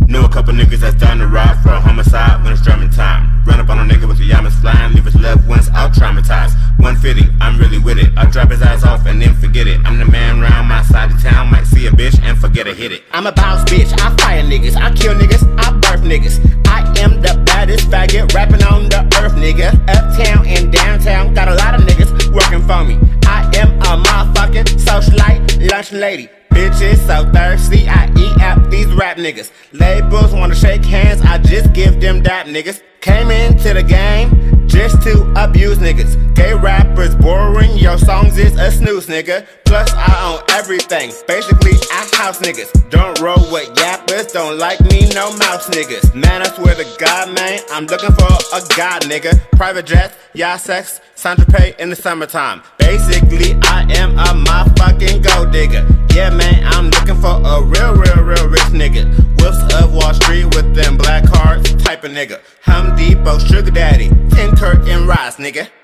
Know a couple niggas that's down the road for a homicide when it's drumming time. Run up on a nigga with the yamas flying, leave his loved ones out traumatized. 150, I'm really with it. I'll drop his ass off and then forget it. I'm the man round my side of town, might see a bitch and forget to hit it. I'm a boss bitch, I fire niggas, I kill niggas, I birth niggas. I am the baddest faggot rapping on the earth, nigga. Uptown and downtown, got a lot of niggas working for me. I am a motherfucking socialite, lunch lady. Bitches so thirsty, I eat out these rap niggas. Labels wanna shake hands, I just give them dap niggas. Came into the game just to abuse niggas. Gay rappers boring, your songs is a snooze nigga. Plus I own everything, basically I house niggas. Don't roll with yappers, don't like me no mouse niggas. Man, I swear to God, man, I'm looking for a god nigga. Private jets, yacht sex, Saint-Tropez in the summertime. Basically I am a motherfucking gold digger. Yeah man, I'm looking for a real rich nigga. Wolves of Wall Street with them black cards type of nigga. Home Depot, sugar daddy, 10 curtain rise nigga.